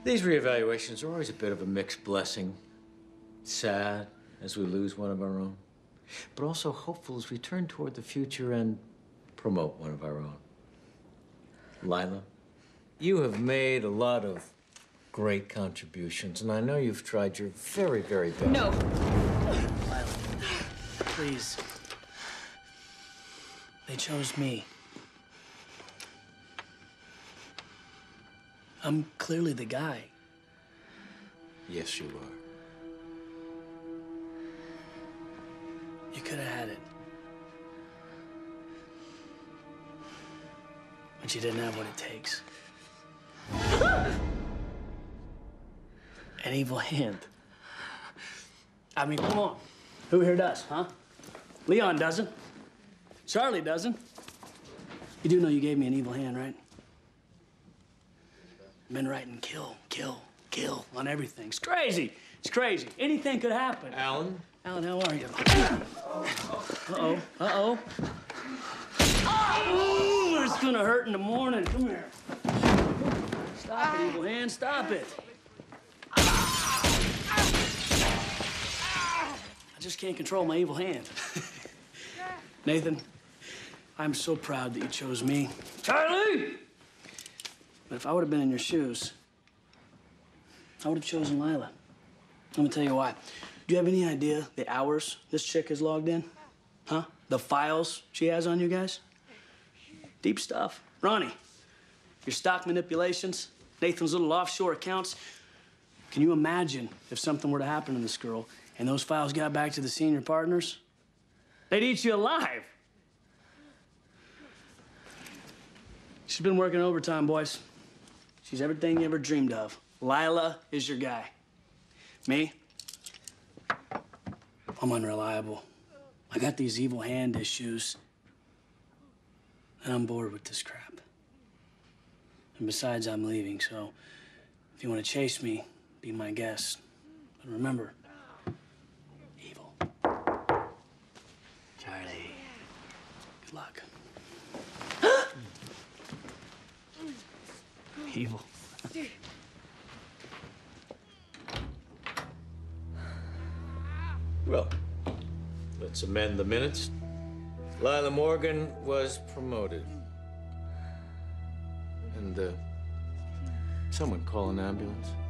These reevaluations are always a bit of a mixed blessing. Sad as we lose one of our own, but also hopeful as we turn toward the future and promote one of our own. Lila, you have made a lot of great contributions, and I know you've tried your very, very best. No. Lila, please. They chose me. I'm clearly the guy. Yes, you are. You could have had it. But you didn't have what it takes. An evil hand. I mean, come on. Who here does, huh? Leon doesn't. Charlie doesn't. You do know you gave me an evil hand, right? Been writing kill, kill, kill on everything. It's crazy. It's crazy. Anything could happen. Alan? Alan, how are you? Uh-oh. Uh-oh. Oh, it's gonna hurt in the morning. Come here. Stop it, evil hand. Stop it. I just can't control my evil hand. Nathan, I'm so proud that you chose me. Charlie! But if I would have been in your shoes, I would have chosen Lila. Let me tell you why. Do you have any idea the hours this chick has logged in? Huh? The files she has on you guys? Deep stuff. Ronnie, your stock manipulations, Nathan's little offshore accounts. Can you imagine if something were to happen to this girl and those files got back to the senior partners? They'd eat you alive. She's been working overtime, boys. She's everything you ever dreamed of. Lila is your guy. Me? I'm unreliable. I got these evil hand issues, and I'm bored with this crap. And besides, I'm leaving, so if you want to chase me, be my guest. But remember, evil. Charlie, good luck. Evil. Well, let's amend the minutes. Lila Morgan was promoted. And, someone call an ambulance.